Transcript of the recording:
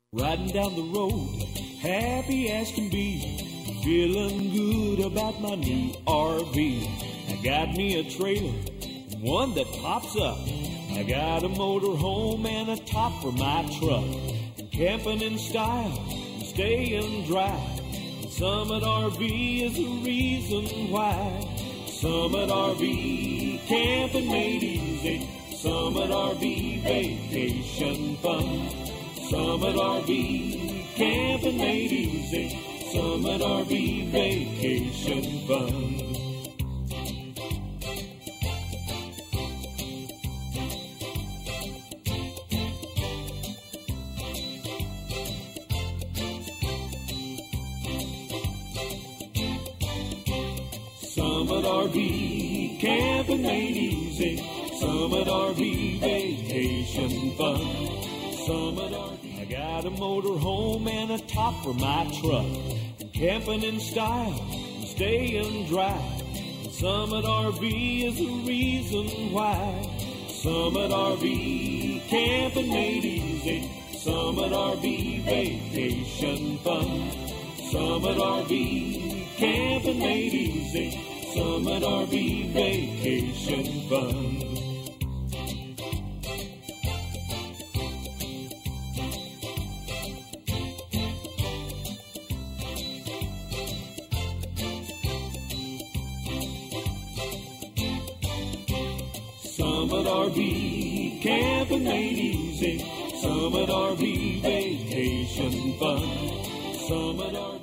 Riding down the road, happy as can be, feeling good about my new RV. I got me a trailer, one that pops up. I got a motor home and a top for my truck. Camping in style and staying dry. Summit RV is the reason why. Summit RV, camping made easy. Summit RV, vacation fun. Summit RV, camping made easy. Summit RV, vacation fun. Summit RV, camping made easy. Summit RV, vacation fun. Summit RV. I got a motor home and a top for my truck. Camping in style and staying dry. Summit RV is the reason why. Summit RV, camping made easy. Summit RV, vacation fun. Summit RV, camping made easy. Summit RV, vacation fun. Summit RV, camping made easy. Summit RV, vacation fun. Summit RV.